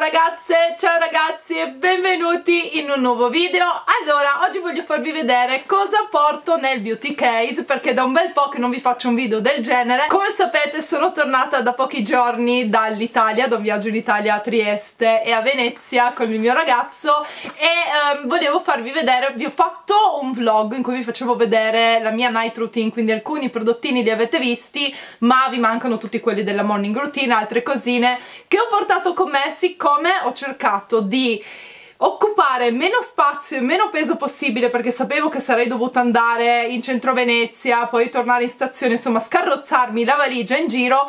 ragazze, ciao ragazzi e benvenuti in un nuovo video. Allora, oggi voglio farvi vedere cosa porto nel beauty case, perché da un bel po' che non vi faccio un video del genere. Come sapete sono tornata da pochi giorni dall'Italia, da un viaggio in Italia a Trieste e a Venezia con il mio ragazzo e volevo farvi vedere, vi ho fatto un vlog in cui vi facevo vedere la mia night routine, quindi alcuni prodottini li avete visti, ma vi mancano tutti quelli della morning routine, altre cosine che ho portato con me, siccome ho cercato di occupare meno spazio e meno peso possibile, perché sapevo che sarei dovuta andare in centro Venezia, poi tornare in stazione, insomma scarrozzarmi la valigia in giro.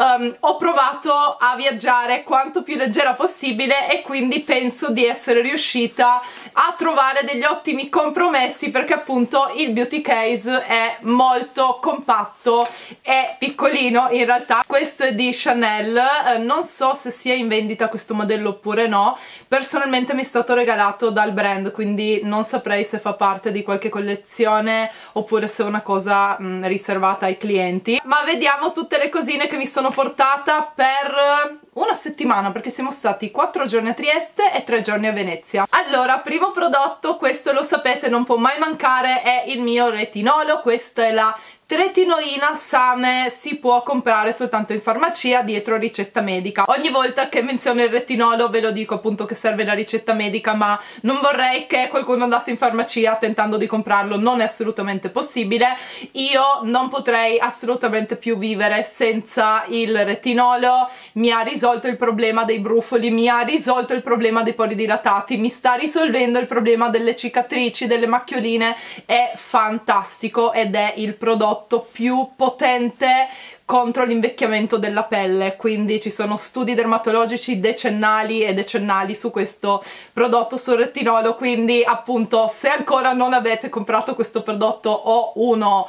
Ho provato a viaggiare quanto più leggera possibile e quindi penso di essere riuscita a trovare degli ottimi compromessi, perché appunto il beauty case è molto compatto e piccolino in realtà. Questo è di Chanel, non so se sia in vendita questo modello oppure no, personalmente mi è stato regalato dal brand, quindi non saprei se fa parte di qualche collezione oppure se è una cosa riservata ai clienti. Ma vediamo tutte le cosine che mi sono portata per una settimana, perché siamo stati 4 giorni a Trieste e 3 giorni a Venezia. Allora, primo prodotto, questo lo sapete, non può mai mancare, è il mio retinolo. Questa è la tretinoina Same, si può comprare soltanto in farmacia dietro ricetta medica. Ogni volta che menziono il retinolo ve lo dico appunto che serve la ricetta medica, ma non vorrei che qualcuno andasse in farmacia tentando di comprarlo, non è assolutamente possibile. Io non potrei assolutamente più vivere senza il retinolo. Mi ha risolto il problema dei brufoli, mi ha risolto il problema dei pori dilatati, mi sta risolvendo il problema delle cicatrici, delle macchioline. È fantastico ed è il prodotto più potente contro l'invecchiamento della pelle, quindi ci sono studi dermatologici decennali e decennali su questo prodotto, sul retinolo. Quindi appunto, se ancora non avete comprato questo prodotto o uno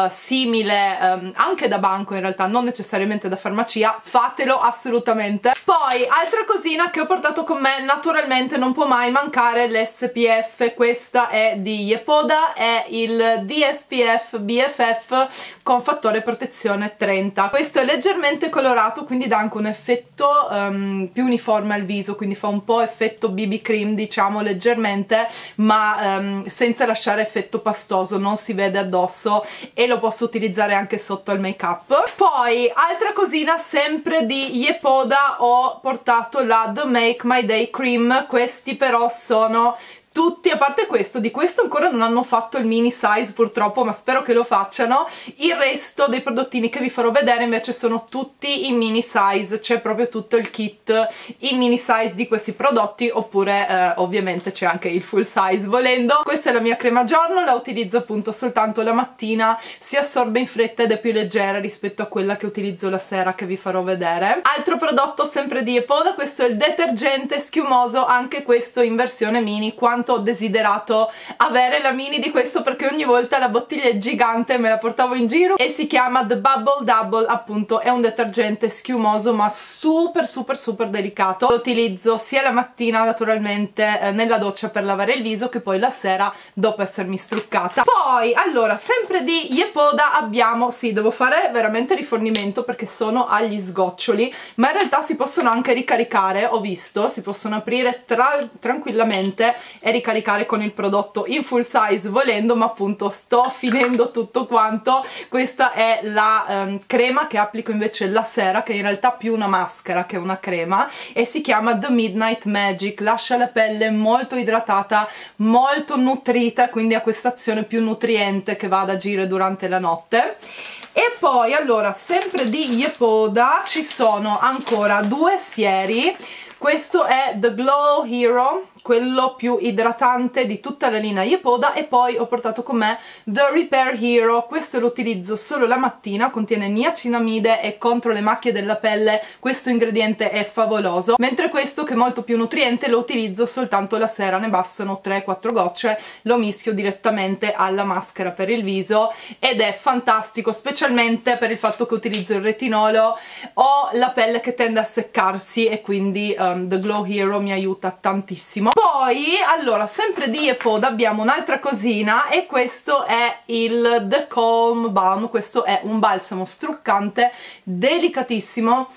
simile anche da banco, in realtà non necessariamente da farmacia, fatelo assolutamente. Poi altra cosina che ho portato con me, naturalmente non può mai mancare l'SPF. Questa è di Yepoda, è il DSPF BFF con fattore protezione 30. Questo è leggermente colorato, quindi dà anche un effetto più uniforme al viso, quindi fa un po' effetto BB cream, diciamo, leggermente, ma senza lasciare effetto pastoso, non si vede addosso e lo posso utilizzare anche sotto al make up. Poi altra cosina, sempre di Yepoda, ho portato la The Make My Day Cream. Questi però sono tutti, a parte questo, di questo ancora non hanno fatto il mini size purtroppo, ma spero che lo facciano. Il resto dei prodottini che vi farò vedere invece sono tutti in mini size, c'è proprio tutto il kit in mini size di questi prodotti, oppure ovviamente c'è anche il full size volendo. Questa è la mia crema giorno, la utilizzo appunto soltanto la mattina, si assorbe in fretta ed è più leggera rispetto a quella che utilizzo la sera, che vi farò vedere. Altro prodotto sempre di Yepoda, questo è il detergente schiumoso, anche questo in versione mini. Quanto ho desiderato avere la mini di questo, perché ogni volta la bottiglia è gigante, me la portavo in giro, e si chiama The Bubble Double, appunto è un detergente schiumoso ma super super super delicato. Lo utilizzo sia la mattina naturalmente nella doccia per lavare il viso, che poi la sera dopo essermi struccata. Poi allora, sempre di Yepoda abbiamo, sì, devo fare veramente rifornimento perché sono agli sgoccioli, ma in realtà si possono anche ricaricare, ho visto, si possono aprire tranquillamente e ricaricare con il prodotto in full size volendo, ma appunto sto finendo tutto quanto. Questa è la crema che applico invece la sera, che in realtà è più una maschera che una crema, e si chiama The Midnight Magic. Lascia la pelle molto idratata, molto nutrita, quindi ha questa azione più nutriente che va ad agire durante la notte. E poi allora, sempre di Yepoda ci sono ancora due sieri. Questo è The Glow Hero, quello più idratante di tutta la linea Yepoda, e poi ho portato con me The Repair Hero. Questo lo utilizzo solo la mattina, contiene niacinamide e contro le macchie della pelle questo ingrediente è favoloso, mentre questo, che è molto più nutriente, lo utilizzo soltanto la sera, ne bastano 3-4 gocce, lo mischio direttamente alla maschera per il viso ed è fantastico, specialmente per il fatto che utilizzo il retinolo. Ho la pelle che tende a seccarsi e quindi The Glow Hero mi aiuta tantissimo. Poi allora, sempre di Yepoda abbiamo un'altra cosina, e questo è il The Calm Balm. Questo è un balsamo struccante delicatissimo,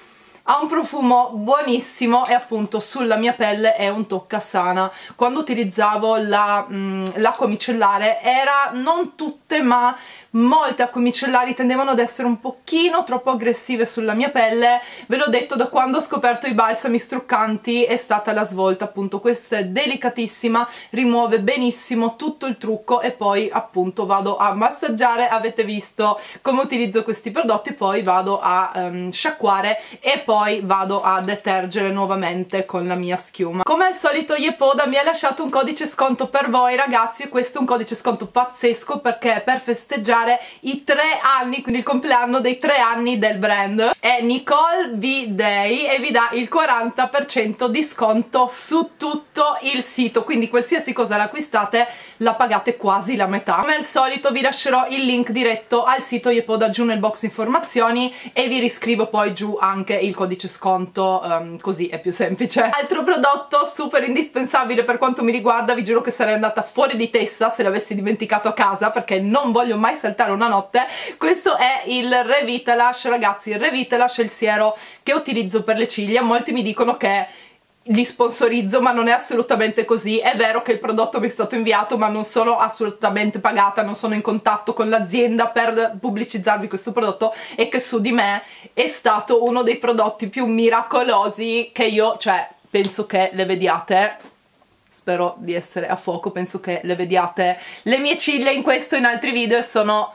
ha un profumo buonissimo e appunto sulla mia pelle è un toccasana. Quando utilizzavo l'acqua micellare non tutte ma molte acque micellari tendevano ad essere un pochino troppo aggressive sulla mia pelle. Ve l'ho detto, da quando ho scoperto i balsami struccanti è stata la svolta. Appunto questa è delicatissima, rimuove benissimo tutto il trucco e poi appunto vado a massaggiare, avete visto come utilizzo questi prodotti, poi vado a sciacquare e poi vado a detergere nuovamente con la mia schiuma. Come al solito Yepoda mi ha lasciato un codice sconto per voi ragazzi, e questo è un codice sconto pazzesco perché per festeggiare i 3 anni, quindi il compleanno dei 3 anni del brand, è Nicole V Day e vi dà il 40% di sconto su tutto il sito, quindi qualsiasi cosa l'acquistate la pagate quasi la metà. Come al solito vi lascerò il link diretto al sito Yepoda giù nel box informazioni e vi riscrivo poi giù anche il codice sconto, così è più semplice. Altro prodotto super indispensabile per quanto mi riguarda, vi giuro che sarei andata fuori di testa se l'avessi dimenticato a casa perché non voglio mai saltare una notte. Questo è il Revitalash, ragazzi. Il Revitalash è il siero che utilizzo per le ciglia. Molti mi dicono che li sponsorizzo, ma non è assolutamente così. È vero che il prodotto mi è stato inviato, ma non sono assolutamente pagata, non sono in contatto con l'azienda per pubblicizzarvi questo prodotto, e che su di me è stato uno dei prodotti più miracolosi che io, cioè, penso che le vediate. Spero di essere a fuoco, penso che le vediate le mie ciglia in questo e in altri video, e sono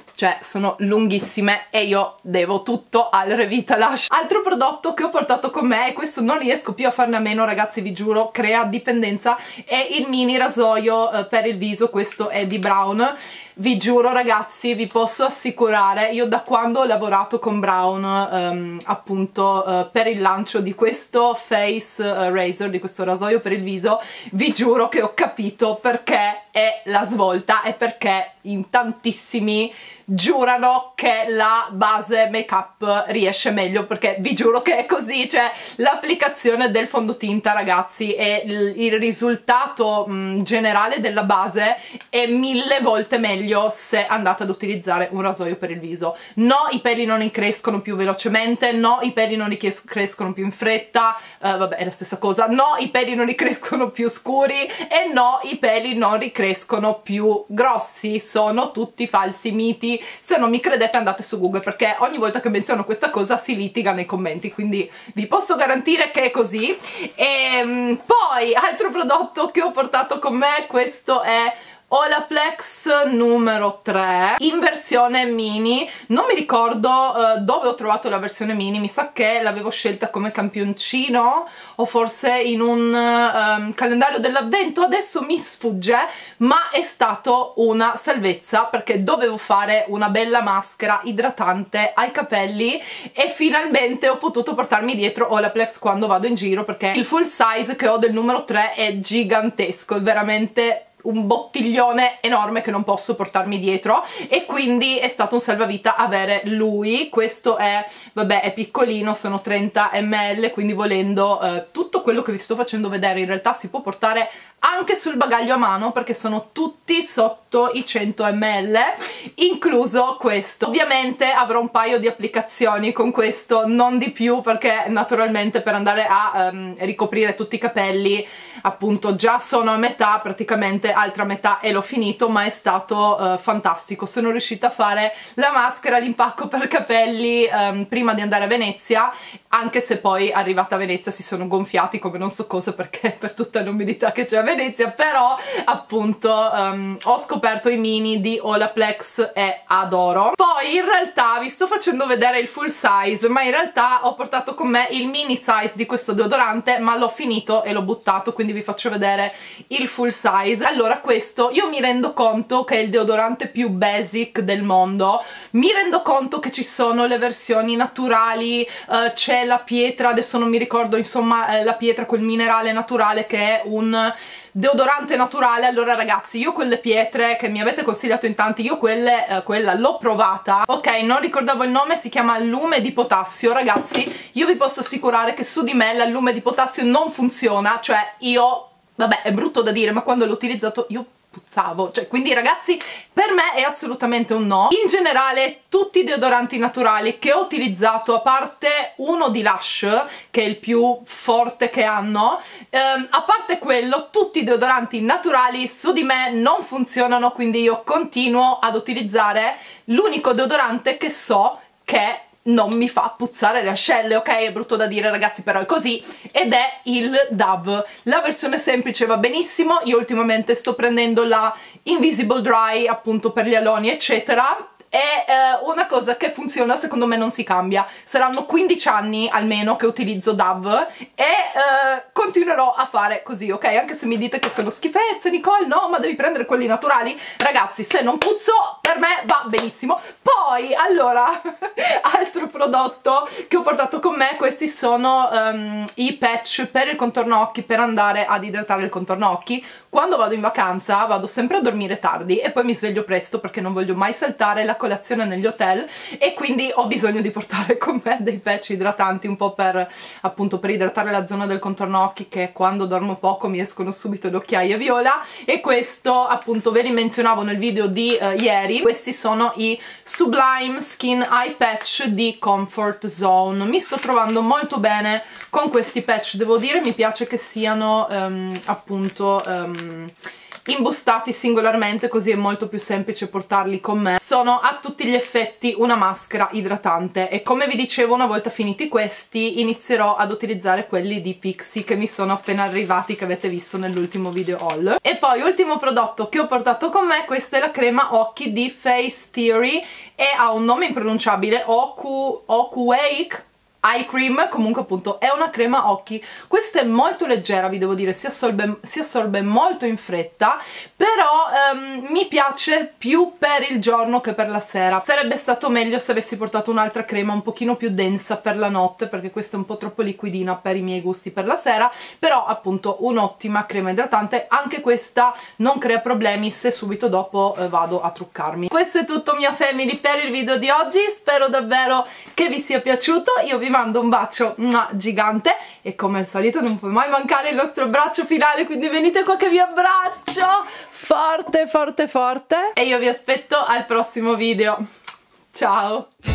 lunghissime e io devo tutto al Revitalash. Altro prodotto che ho portato con me, e questo non riesco più a farne a meno ragazzi, vi giuro, crea dipendenza, è il mini rasoio per il viso. Questo è di Braun. Vi giuro ragazzi, vi posso assicurare, io da quando ho lavorato con Braun appunto per il lancio di questo face razor, di questo rasoio per il viso, vi giuro che ho capito perché è la svolta e perché in tantissimi giurano che la base make up riesce meglio, perché vi giuro che è così. Cioè l'applicazione del fondotinta ragazzi e il risultato generale della base è 1000 volte meglio se andate ad utilizzare un rasoio per il viso. No, i peli non ricrescono più velocemente, no, i peli non ricrescono più in fretta, vabbè è la stessa cosa, no, i peli non ricrescono più scuri e no, i peli non ricrescono più grossi. Sono tutti falsi miti. Se non mi credete andate su Google, perché ogni volta che menziono questa cosa si litiga nei commenti, quindi vi posso garantire che è così. E poi altro prodotto che ho portato con me, questo è Olaplex numero 3 in versione mini. Non mi ricordo dove ho trovato la versione mini, mi sa che l'avevo scelta come campioncino o forse in un calendario dell'avvento, adesso mi sfugge, ma è stato una salvezza perché dovevo fare una bella maschera idratante ai capelli e finalmente ho potuto portarmi dietro Olaplex quando vado in giro, perché il full size che ho del numero 3 è gigantesco, è veramente un bottiglione enorme che non posso portarmi dietro, e quindi è stato un salvavita avere lui. Questo è, vabbè, è piccolino, sono 30 ml, quindi volendo tutto quello che vi sto facendo vedere in realtà si può portare anche sul bagaglio a mano, perché sono tutti sotto i 100 ml, incluso questo. Ovviamente avrò un paio di applicazioni con questo, non di più, perché naturalmente per andare a ricoprire tutti i capelli appunto già sono a metà, praticamente altra metà e l'ho finito, ma è stato fantastico. Sono riuscita a fare la maschera, l'impacco per capelli prima di andare a Venezia, anche se poi arrivata a Venezia si sono gonfiati come non so cosa, perché per tutta l'umidità che c'è a Venezia, però appunto ho scoperto i mini di Olaplex e adoro. Poi in realtà vi sto facendo vedere il full size, ma in realtà ho portato con me il mini size di questo deodorante, ma l'ho finito e l'ho buttato, quindi vi faccio vedere il full size. Allora, questo io mi rendo conto che è il deodorante più basic del mondo, mi rendo conto che ci sono le versioni naturali, c'è la pietra, adesso non mi ricordo, insomma la pietra, quel minerale naturale che è un deodorante naturale. Allora ragazzi, io quelle pietre che mi avete consigliato in tanti, io quella l'ho provata, ok, non ricordavo il nome, si chiama allume di potassio. Ragazzi, io vi posso assicurare che su di me l'allume di potassio non funziona, cioè io, vabbè è brutto da dire, ma quando l'ho utilizzato io puzzavo, cioè, quindi ragazzi, per me è assolutamente un no. In generale tutti i deodoranti naturali che ho utilizzato, a parte uno di Lush che è il più forte che hanno, a parte quello, tutti i deodoranti naturali su di me non funzionano, quindi io continuo ad utilizzare l'unico deodorante che so che non mi fa puzzare le ascelle, ok? È brutto da dire ragazzi, però è così, ed è il Dove. La versione semplice va benissimo, io ultimamente sto prendendo la Invisible Dry appunto per gli aloni eccetera. È una cosa che funziona, secondo me non si cambia. Saranno 15 anni almeno che utilizzo Dove e continuerò a fare così, ok? Anche se mi dite che sono schifezze, Nicole, no, ma devi prendere quelli naturali. Ragazzi, se non puzzo, per me va benissimo. Poi, allora, altro prodotto che ho portato con me, questi sono i patch per il contorno occhi, per andare ad idratare il contorno occhi. Quando vado in vacanza vado sempre a dormire tardi e poi mi sveglio presto perché non voglio mai saltare la colazione negli hotel, e quindi ho bisogno di portare con me dei patch idratanti, un po' per appunto per idratare la zona del contorno occhi, che quando dormo poco mi escono subito le occhiaie viola. E questo appunto ve li menzionavo nel video di ieri. Questi sono i Sublime Skin Eye Patch di Comfort Zone. Mi sto trovando molto bene con questi patch, devo dire. Mi piace che siano appunto imbustati singolarmente, così è molto più semplice portarli con me. Sono a tutti gli effetti una maschera idratante e, come vi dicevo, una volta finiti questi inizierò ad utilizzare quelli di Pixi che mi sono appena arrivati, che avete visto nell'ultimo video haul. E poi ultimo prodotto che ho portato con me, questa è la crema occhi di Face Theory e ha un nome impronunciabile, Oku-Wake Eye Cream. Comunque appunto è una crema occhi, questa è molto leggera, vi devo dire, si assorbe molto in fretta, però mi piace più per il giorno che per la sera. Sarebbe stato meglio se avessi portato un'altra crema un pochino più densa per la notte, perché questa è un po' troppo liquidina per i miei gusti per la sera, però appunto un'ottima crema idratante. Anche questa non crea problemi se subito dopo vado a truccarmi. Questo è tutto, mia family, per il video di oggi. Spero davvero che vi sia piaciuto. Io vi mando un bacio gigante e, come al solito, non può mai mancare il nostro abbraccio finale, quindi venite qua che vi abbraccio forte forte forte e io vi aspetto al prossimo video. Ciao!